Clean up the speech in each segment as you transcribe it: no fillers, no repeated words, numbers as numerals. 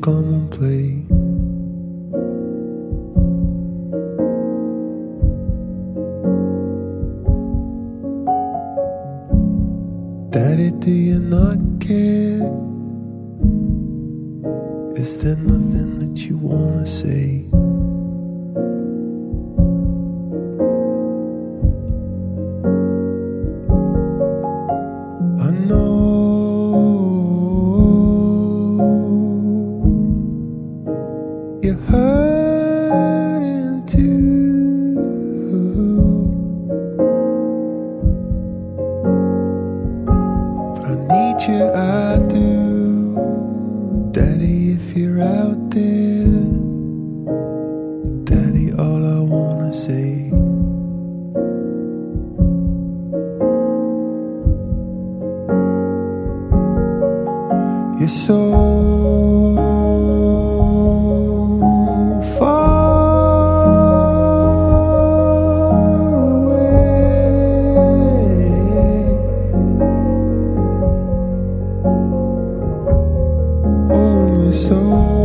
come and play? Daddy, do you not care? Is there nothing that you wanna say? I know you're hurting too, but I need you, I do. Daddy, if you're out there, Daddy, all I wanna say. You're so far away. Oh, and you're so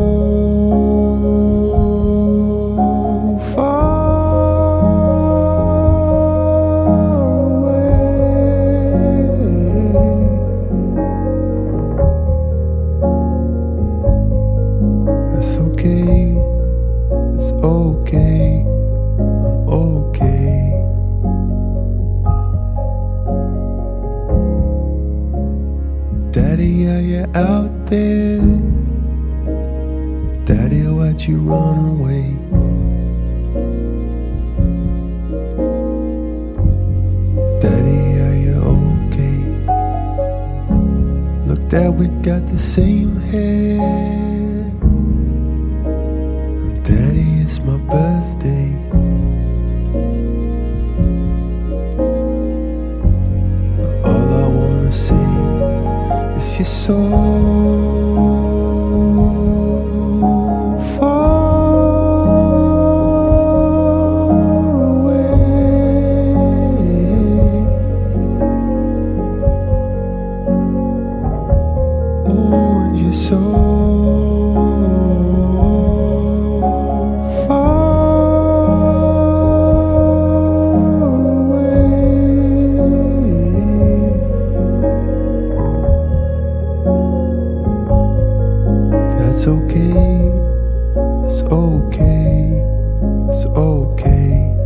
it's okay, I'm okay. Daddy, are you out there? Daddy, why'd you run away? Daddy, are you okay? Look, Dad, we got the same hair. Daddy, it's my birthday. But all I wanna say is you're so far away. Oh, and you're so It's okay, it's okay, it's okay.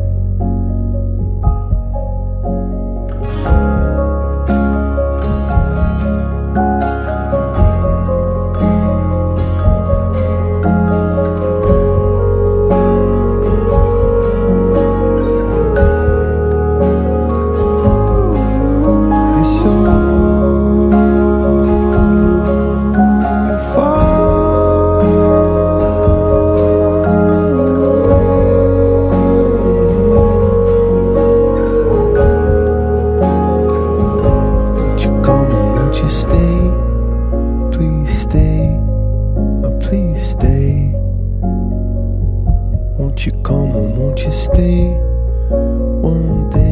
You're so please stay. Won't you come and won't you stay one day?